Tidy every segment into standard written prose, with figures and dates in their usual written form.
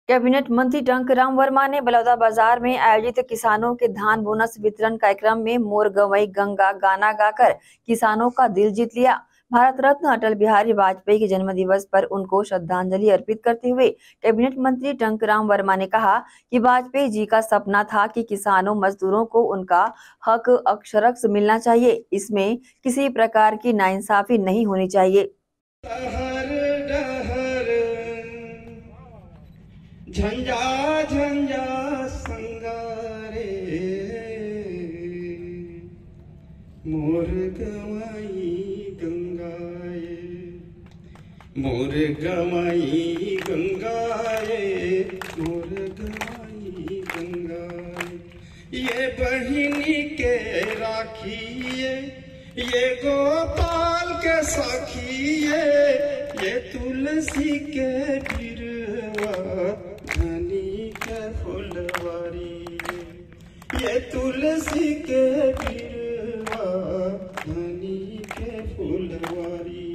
Cabinet मंत्री टंकराम वर्मा ने बलौदाबाजार में आयोजित किसानों के धान बोनस वितरण कार्यक्रम में मोर गवई गंगा गाना गाकर किसानों का दिल जीत लिया। भारत रत्न अटल बिहारी वाजपेयी के जन्म दिवस पर उनको श्रद्धांजलि अर्पित करते हुए कैबिनेट मंत्री टंकराम वर्मा ने कहा कि वाजपेयी जी का सपना था कि किसानों मजदूरों को उनका हक अक्षरशः मिलना चाहिए। इसमें किसी प्रकार की नाइंसाफी नहीं होनी चाहिए। झंझा झंझा संगारे मोर गवाई गंगाए, मोर गवाई गंगाए, मोर गवाई गंगाए। ये बहिनी के राखिए, ये गोपाल के सखिए, ये तुलसी के गिरवा धनी के फुलवारी, ये तुलसी के गिरवा धनी के फुलवारी।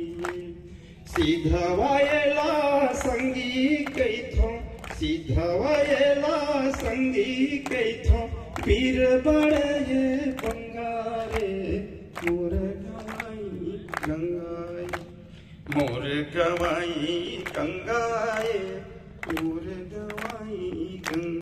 सीधवायला संगी कैथो, सीधवायला संगी कैथो, पीर बड़े बंगारे मोर गवाई गंगाए, मोर गवाई गंगाए।